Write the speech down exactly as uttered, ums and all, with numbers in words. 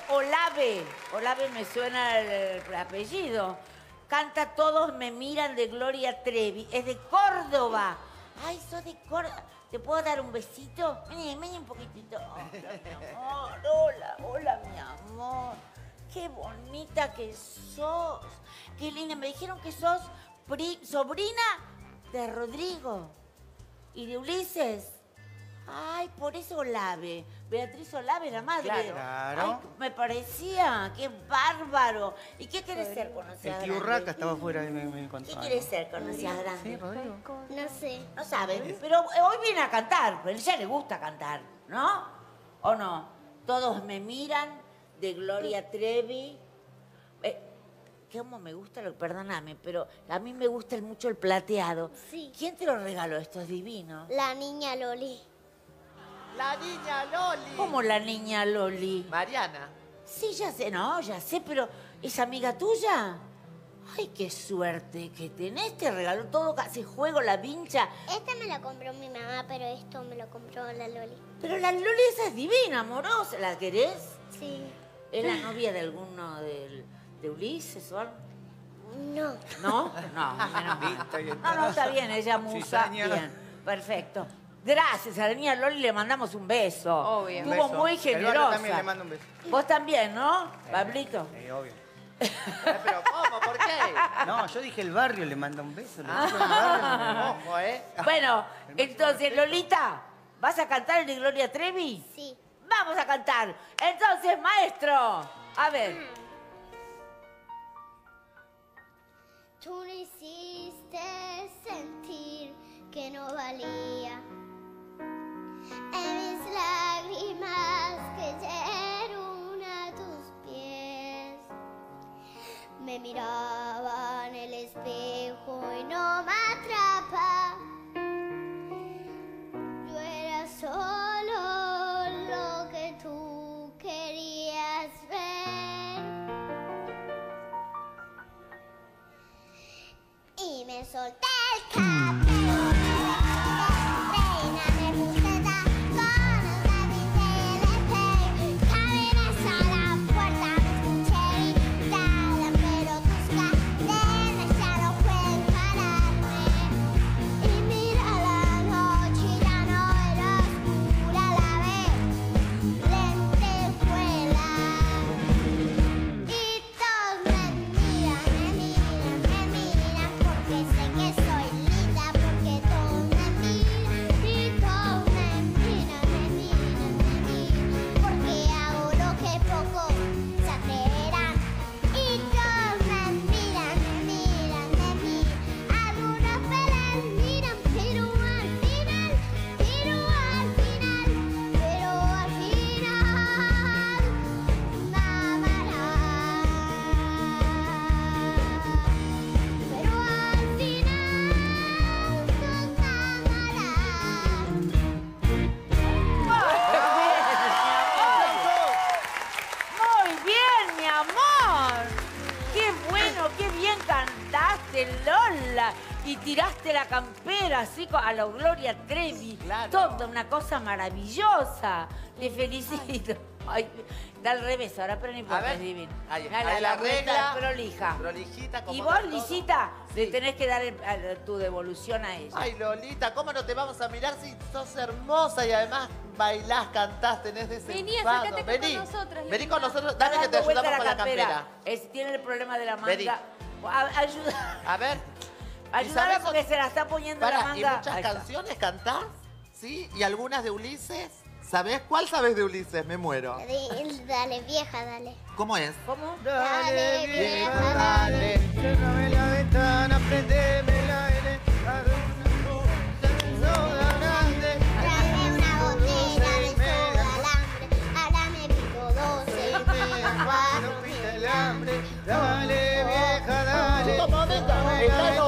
Olave. Olave me suena el, el apellido. Canta Todos me miran de Gloria Trevi. Es de Córdoba. Ay, sos de Córdoba. ¿Te puedo dar un besito? Vení, vení un poquitito. Hola, mi amor. Hola, hola, mi amor. Qué bonita que sos. Qué linda. Me dijeron que sos pri sobrina de Rodrigo y de Ulises. Ay, por eso Olave. Beatriz Olave, la madre. Claro. Ay, me parecía. Qué bárbaro. ¿Y qué querés ser cuando seas El tío grande? Urraca estaba afuera y me, me contó. ¿Qué querés ser cuando seas grande? Sí, Rodrigo. No sé. No sabe, pero hoy viene a cantar. A él ya le gusta cantar, ¿no? ¿O no? Todos me miran, de Gloria Trevi. Eh, ¿Cómo me gusta? Lo, perdóname, pero a mí me gusta mucho el plateado. Sí. ¿Quién te lo regaló? Esto es divino. La niña Loli. La niña Loli. ¿Cómo la niña Loli? Mariana. Sí, ya sé, no, ya sé, pero ¿es amiga tuya? Ay, qué suerte que tenés, te regaló todo, casi juego, la vincha. Esta me la compró mi mamá, pero esto me lo compró la Loli. Pero la Loli esa es divina, amorosa, ¿la querés? Sí. ¿Es la novia de alguno del, de Ulises o algo? No. ¿No? No, menos mal. No, no, está bien, ella musa. Cizaña. Bien, perfecto. Gracias, a la niña Loli le mandamos un beso. Obvio. Estuvo Un beso. muy El barrio generosa. también le manda un beso. Vos también, ¿no, Pablito? Sí, obvio. Eh, ¿Pero cómo? ¿Por qué? No, yo dije el barrio le manda un beso. Le Ah. digo el barrio. Ojo, ¿eh? Bueno, entonces, Lolita, ¿vas a cantar el de Gloria Trevi? Sí. Vamos a cantar. Entonces, maestro, a ver. Tú no hiciste sentir que no valía. En mis lágrimas cayeron a tus pies. Me miraba en el espejo y no me atrapa. Yo era solo lo que tú querías ver. Y me solté el cabello. Reina, me puse tacones, me pinté el espejo. Caminas a la puerta, me escuché gritar, pero tus cadenas ya no pueden pararme. Y mira la noche, ya no era oscura, la ve lentejuela. Y todos me miran, me miran, me miran, porque sé que soy linda, porque todos me miran. Y todos me miran, me miran, me miran, porque hago lo que pocos se atreverán. Y todos me miran, me miran, me miran. Algunos me las miran, pero al final, pero al final, pero al final me amarán. Pero al final nos amarán. Muy bien, mi amor. Qué bueno, qué bien cantaste, Lola. Y tiraste la campera así co- a la Gloria Trevi. Claro. Toda una cosa maravillosa. Te felicito. Ay, da al revés ahora, pero no A importa, ver. es divino. Ahí, Mirá, ahí la vuelta regla. prolija. Prolijita, como Y vos, todo. Lisita, le Sí. tenés que dar el- a- tu devolución a ella. Ay, Lolita, ¿cómo no te vamos a mirar si sos hermosa y además bailás, cantás, tenés ese Vení, enfado? acércate con Vení, nosotras, vení Lolita. con nosotros, Está dale que te dando vuelta ayudamos con la campera. Es- tiene el problema de la manga. Vení. A- ayuda. A ver. ¿y Ayúdala sabés porque ot- se la está poniendo Pará, la ¿y manga. muchas Ahí está. canciones cantás? ¿Sí? ¿Y algunas de Ulises? ¿Sabés cuál sabés de Ulises? Me muero. Dale, dale, vieja, dale. ¿Cómo es? ¿Cómo? Dale, vieja, dale. Cérrame la ventana, prendeme el aire. Dame una soda grande. Dame una botella de soda al hambre. Ahora me pico doce y media, cuatro, No pita el hambre. Dale, vieja, dale. Chico, momento, Cérrame está la